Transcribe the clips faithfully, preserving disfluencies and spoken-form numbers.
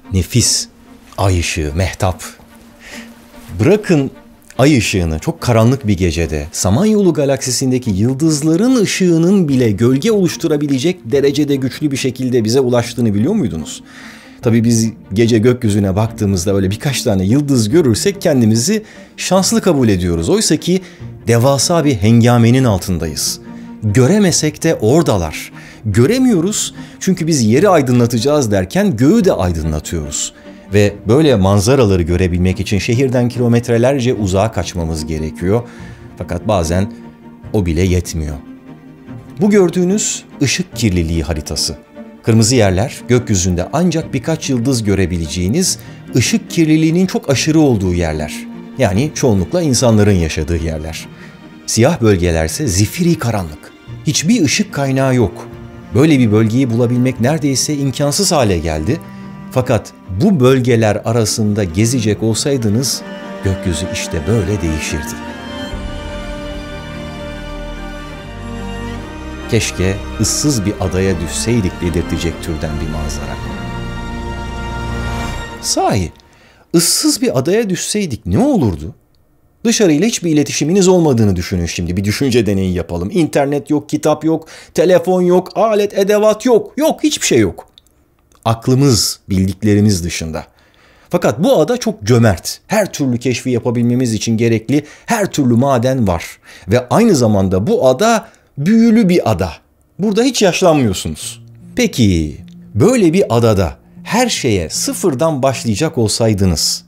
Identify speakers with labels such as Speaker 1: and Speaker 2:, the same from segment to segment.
Speaker 1: Nefis. Ay ışığı, mehtap. Bırakın ay ışığını çok karanlık bir gecede Samanyolu galaksisindeki yıldızların ışığının bile gölge oluşturabilecek derecede güçlü bir şekilde bize ulaştığını biliyor muydunuz? Tabii biz gece gökyüzüne baktığımızda böyle birkaç tane yıldız görürsek kendimizi şanslı kabul ediyoruz. Oysa ki devasa bir hengamenin altındayız. Göremesek de oradalar. Göremiyoruz çünkü biz yeri aydınlatacağız derken göğü de aydınlatıyoruz. Ve böyle manzaraları görebilmek için şehirden kilometrelerce uzağa kaçmamız gerekiyor. Fakat bazen o bile yetmiyor. Bu gördüğünüz ışık kirliliği haritası. Kırmızı yerler gökyüzünde ancak birkaç yıldız görebileceğiniz ışık kirliliğinin çok aşırı olduğu yerler. Yani çoğunlukla insanların yaşadığı yerler. Siyah bölgelerse zifiri karanlık. Hiçbir ışık kaynağı yok. Böyle bir bölgeyi bulabilmek neredeyse imkansız hale geldi. Fakat bu bölgeler arasında gezecek olsaydınız gökyüzü işte böyle değişirdi. Keşke ıssız bir adaya düşseydik dedirtecek türden bir manzara. Sahi, ıssız bir adaya düşseydik ne olurdu? Dışarıyla hiçbir iletişiminiz olmadığını düşünün şimdi. Bir düşünce deneyi yapalım. İnternet yok, kitap yok, telefon yok, alet, edevat yok. Yok, hiçbir şey yok. Aklımız, bildiklerimiz dışında. Fakat bu ada çok cömert. Her türlü keşfi yapabilmemiz için gerekli her türlü maden var. Ve aynı zamanda bu ada büyülü bir ada. Burada hiç yaşlanmıyorsunuz. Peki, böyle bir adada her şeye sıfırdan başlayacak olsaydınız,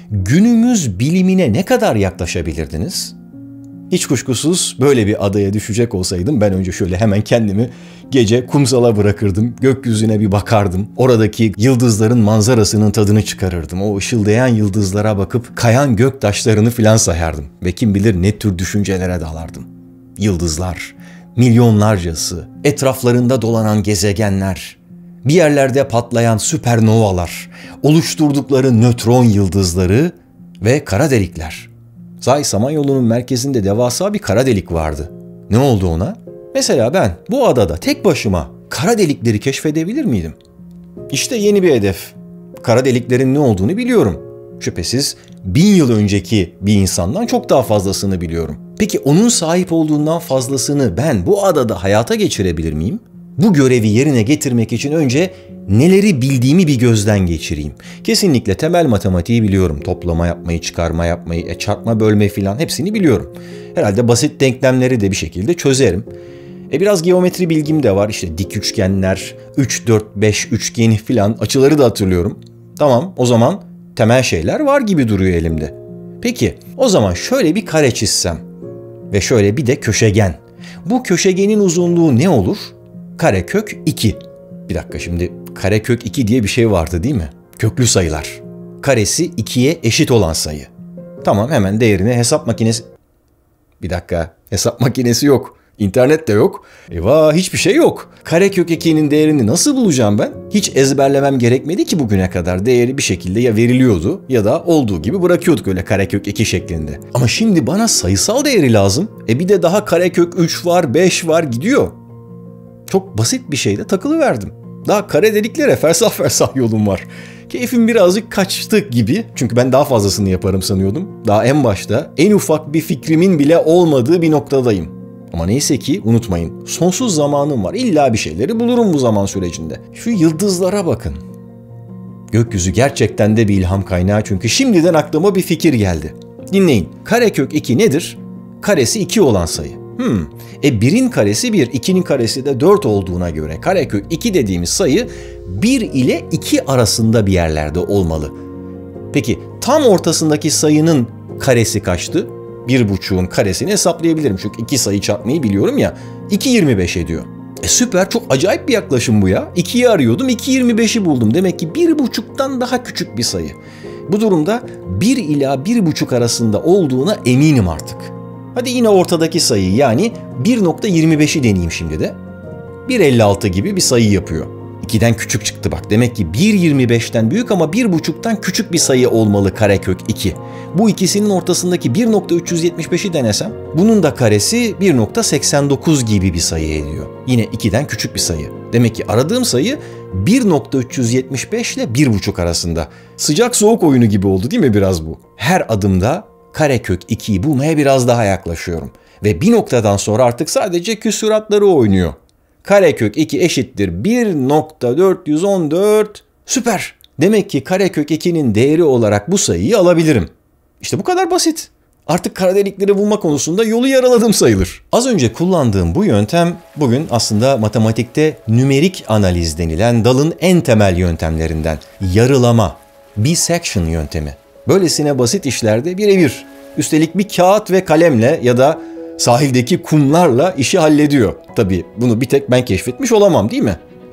Speaker 1: günümüz bilimine ne kadar yaklaşabilirdiniz? Hiç kuşkusuz böyle bir adaya düşecek olsaydım ben önce şöyle hemen kendimi gece kumsala bırakırdım, gökyüzüne bir bakardım. Oradaki yıldızların manzarasının tadını çıkarırdım. O ışıldayan yıldızlara bakıp kayan gök taşlarını filan sayardım. Ve kim bilir ne tür düşüncelere dalardım. Yıldızlar, milyonlarcası, etraflarında dolanan gezegenler, bir yerlerde patlayan süpernovalar, oluşturdukları nötron yıldızları ve kara delikler. Sahi Samanyolu'nun merkezinde devasa bir kara delik vardı. Ne oldu ona? Mesela ben bu adada tek başıma kara delikleri keşfedebilir miydim? İşte yeni bir hedef. Kara deliklerin ne olduğunu biliyorum. Şüphesiz bin yıl önceki bir insandan çok daha fazlasını biliyorum. Peki onun sahip olduğundan fazlasını ben bu adada hayata geçirebilir miyim? Bu görevi yerine getirmek için önce neleri bildiğimi bir gözden geçireyim. Kesinlikle temel matematiği biliyorum. Toplama yapmayı, çıkarma yapmayı, e, çarpma bölme filan hepsini biliyorum. Herhalde basit denklemleri de bir şekilde çözerim. E biraz geometri bilgim de var. İşte dik üçgenler, üç, dört, beş üçgeni filan açıları da hatırlıyorum. Tamam, o zaman temel şeyler var gibi duruyor elimde. Peki o zaman şöyle bir kare çizsem ve şöyle bir de köşegen. Bu köşegenin uzunluğu ne olur? Karekök iki. Bir dakika, şimdi karekök iki diye bir şey vardı değil mi? Köklü sayılar. Karesi ikiye eşit olan sayı. Tamam, hemen değerini hesap makinesi... Bir dakika, hesap makinesi yok. İnternet de yok. Eyvah, hiçbir şey yok. Karekök ikinin değerini nasıl bulacağım ben? Hiç ezberlemem gerekmedi ki bugüne kadar. Değeri bir şekilde ya veriliyordu ya da olduğu gibi bırakıyorduk öyle karekök iki şeklinde. Ama şimdi bana sayısal değeri lazım. E bir de daha karekök üç var, beş var, gidiyor. Çok basit bir şeyde takılıverdim. Daha kare deliklere fersah fersah yolum var. Keyfim birazcık kaçtı gibi. Çünkü ben daha fazlasını yaparım sanıyordum. Daha en başta en ufak bir fikrimin bile olmadığı bir noktadayım. Ama neyse ki unutmayın, sonsuz zamanım var. İlla bir şeyleri bulurum bu zaman sürecinde. Şu yıldızlara bakın. Gökyüzü gerçekten de bir ilham kaynağı, çünkü şimdiden aklıma bir fikir geldi. Dinleyin. Karekök iki nedir? Karesi iki olan sayı. Hmm. E birin karesi bir, ikinin karesi de dört olduğuna göre karekök iki dediğimiz sayı bir ile iki arasında bir yerlerde olmalı. Peki tam ortasındaki sayının karesi kaçtı? bir buçuğun karesini hesaplayabilirim. Çünkü iki sayı çarpmayı biliyorum ya. iki yirmi beş ediyor. E süper, çok acayip bir yaklaşım bu ya. ikiyi arıyordum, iki yirmi beşi buldum. Demek ki bir buçuktan daha küçük bir sayı. Bu durumda bir ila bir buçuk arasında olduğuna eminim artık. Hadi yine ortadaki sayı, yani bir nokta yirmi beşi deneyeyim şimdi de. bir elli altı gibi bir sayı yapıyor. ikiden küçük çıktı bak. Demek ki bir yirmi beşten büyük ama bir buçuktan küçük bir sayı olmalı karekök iki. Bu ikisinin ortasındaki bir nokta üç yüz yetmiş beşi denesem, bunun da karesi bir nokta seksen dokuz gibi bir sayı ediyor. Yine ikiden küçük bir sayı. Demek ki aradığım sayı bir nokta üç yüz yetmiş beş ile bir buçuk arasında. Sıcak soğuk oyunu gibi oldu değil mi biraz bu? Her adımda karekök ikiyi bulmaya biraz daha yaklaşıyorum. Ve bir noktadan sonra artık sadece küsuratları oynuyor. Karekök iki eşittir bir nokta dört yüz on dört. Süper. Demek ki karekök ikinin değeri olarak bu sayıyı alabilirim. İşte bu kadar basit. Artık kara delikleri bulma konusunda yolu yaraladım sayılır. Az önce kullandığım bu yöntem bugün aslında matematikte nümerik analiz denilen dalın en temel yöntemlerinden. Yarılama, bisection yöntemi. Böylesine basit işlerde birebir. Üstelik bir kağıt ve kalemle ya da sahildeki kumlarla işi hallediyor. Tabii bunu bir tek ben keşfetmiş olamam değil mi?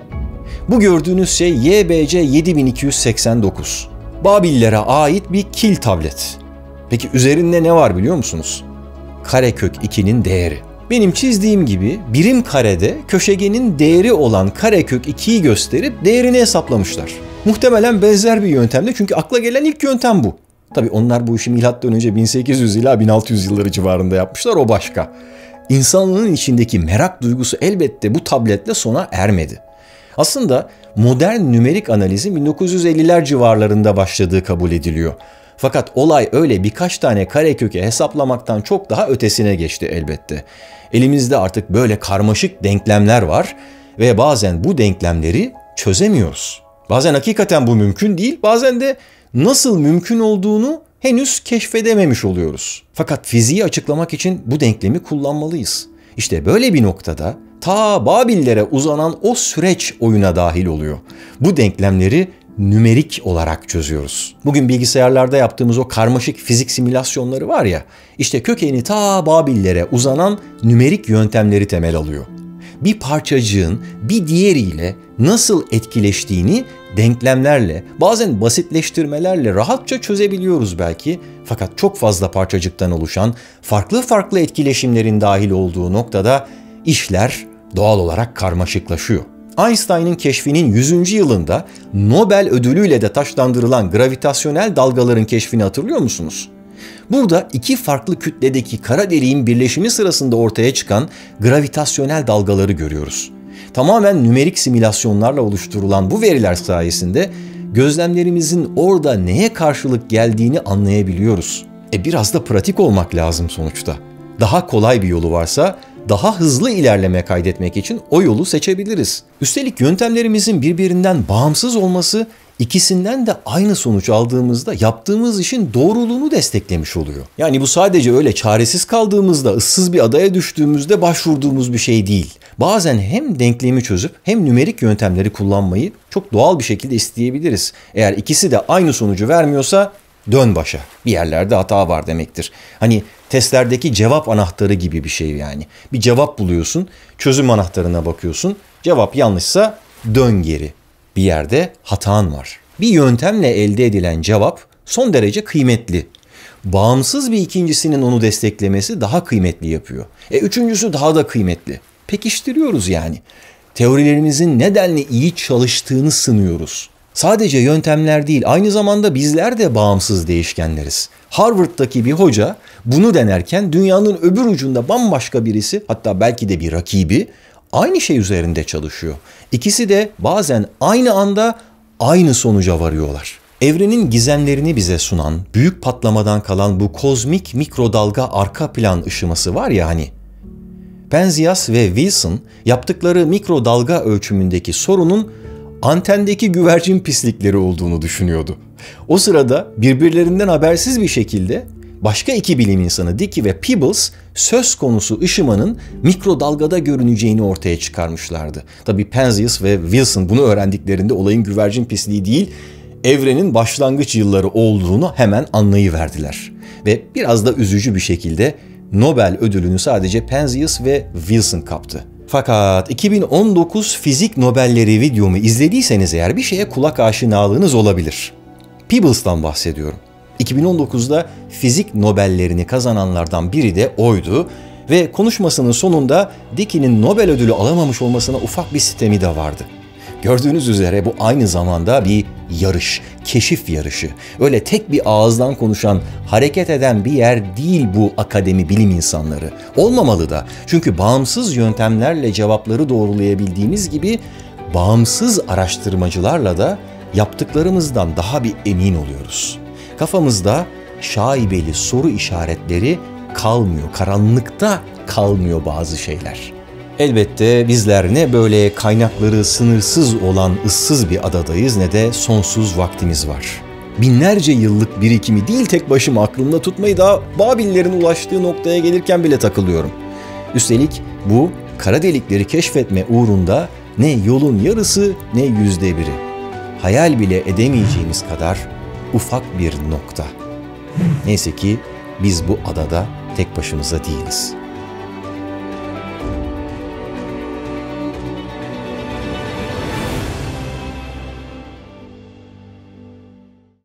Speaker 1: Bu gördüğünüz şey Y B C yedi bin iki yüz seksen dokuz. Babillere ait bir kil tablet. Peki üzerinde ne var biliyor musunuz? Karekök ikinin değeri. Benim çizdiğim gibi birim karede köşegenin değeri olan karekök ikiyi gösterip değerini hesaplamışlar. Muhtemelen benzer bir yöntemde çünkü akla gelen ilk yöntem bu. Tabii onlar bu işi milattan önce bin sekiz yüz ila bin altı yüz yılları civarında yapmışlar, o başka. İnsanlığın içindeki merak duygusu elbette bu tabletle sona ermedi. Aslında modern nümerik analizin bin dokuz yüz elliler civarlarında başladığı kabul ediliyor. Fakat olay öyle birkaç tane kareköke hesaplamaktan çok daha ötesine geçti elbette. Elimizde artık böyle karmaşık denklemler var ve bazen bu denklemleri çözemiyoruz. Bazen hakikaten bu mümkün değil, bazen de nasıl mümkün olduğunu henüz keşfedememiş oluyoruz. Fakat fiziği açıklamak için bu denklemi kullanmalıyız. İşte böyle bir noktada ta Babillere uzanan o süreç oyuna dahil oluyor. Bu denklemleri nümerik olarak çözüyoruz. Bugün bilgisayarlarda yaptığımız o karmaşık fizik simülasyonları var ya, işte kökeni ta Babillere uzanan nümerik yöntemleri temel alıyor. Bir parçacığın bir diğeriyle nasıl etkileştiğini denklemlerle, bazen basitleştirmelerle rahatça çözebiliyoruz belki. Fakat çok fazla parçacıktan oluşan farklı farklı etkileşimlerin dahil olduğu noktada işler doğal olarak karmaşıklaşıyor. Einstein'ın keşfinin yüzüncü yılında Nobel ödülüyle de taçlandırılan gravitasyonel dalgaların keşfini hatırlıyor musunuz? Burada iki farklı kütledeki kara deliğin birleşimi sırasında ortaya çıkan gravitasyonel dalgaları görüyoruz. Tamamen nümerik simülasyonlarla oluşturulan bu veriler sayesinde gözlemlerimizin orada neye karşılık geldiğini anlayabiliyoruz. E biraz da pratik olmak lazım sonuçta. Daha kolay bir yolu varsa daha hızlı ilerleme kaydetmek için o yolu seçebiliriz. Üstelik yöntemlerimizin birbirinden bağımsız olması ikisinden de aynı sonuç aldığımızda yaptığımız işin doğruluğunu desteklemiş oluyor. Yani bu sadece öyle çaresiz kaldığımızda, ıssız bir adaya düştüğümüzde başvurduğumuz bir şey değil. Bazen hem denklemi çözüp hem nümerik yöntemleri kullanmayı çok doğal bir şekilde isteyebiliriz. Eğer ikisi de aynı sonucu vermiyorsa dön başa. Bir yerlerde hata var demektir. Hani testlerdeki cevap anahtarı gibi bir şey yani. Bir cevap buluyorsun, çözüm anahtarına bakıyorsun. Cevap yanlışsa dön geri. Bir yerde hatan var. Bir yöntemle elde edilen cevap son derece kıymetli. Bağımsız bir ikincisinin onu desteklemesi daha kıymetli yapıyor. E üçüncüsü daha da kıymetli. Pekiştiriyoruz yani. Teorilerimizin nedenle iyi çalıştığını sınıyoruz. Sadece yöntemler değil, aynı zamanda bizler de bağımsız değişkenleriz. Harvard'daki bir hoca bunu denerken dünyanın öbür ucunda bambaşka birisi, hatta belki de bir rakibi aynı şey üzerinde çalışıyor. İkisi de bazen aynı anda aynı sonuca varıyorlar. Evrenin gizemlerini bize sunan, büyük patlamadan kalan bu kozmik mikrodalga arka plan ışıması var ya hani. Penzias ve Wilson yaptıkları mikrodalga ölçümündeki sorunun antendeki güvercin pislikleri olduğunu düşünüyordu. O sırada birbirlerinden habersiz bir şekilde başka iki bilim insanı Dickey ve Peebles söz konusu ışımanın mikrodalgada görüneceğini ortaya çıkarmışlardı. Tabii Penzias ve Wilson bunu öğrendiklerinde olayın güvercin pisliği değil, evrenin başlangıç yılları olduğunu hemen anlayıverdiler. Ve biraz da üzücü bir şekilde Nobel ödülünü sadece Penzias ve Wilson kaptı. Fakat iki bin on dokuz Fizik Nobelleri videomu izlediyseniz eğer bir şeye kulak aşinalığınız olabilir. Peebles'tan bahsediyorum. iki bin on dokuzda Fizik Nobellerini kazananlardan biri de oydu ve konuşmasının sonunda Dickey'nin Nobel ödülü alamamış olmasına ufak bir sitemi de vardı. Gördüğünüz üzere bu aynı zamanda bir yarış, keşif yarışı. Öyle tek bir ağızdan konuşan, hareket eden bir yer değil bu akademi bilim insanları. Olmamalı da. Çünkü bağımsız yöntemlerle cevapları doğrulayabildiğimiz gibi bağımsız araştırmacılarla da yaptıklarımızdan daha bir emin oluyoruz. Kafamızda şaibeli soru işaretleri kalmıyor, karanlıkta kalmıyor bazı şeyler. Elbette bizler ne böyle kaynakları sınırsız olan ıssız bir adadayız ne de sonsuz vaktimiz var. Binlerce yıllık birikimi değil tek başıma aklımda tutmayı daha Babillerin ulaştığı noktaya gelirken bile takılıyorum. Üstelik bu kara delikleri keşfetme uğrunda ne yolun yarısı ne yüzde biri. Hayal bile edemeyeceğimiz kadar ufak bir nokta. Neyse ki biz bu adada tek başımıza değiliz.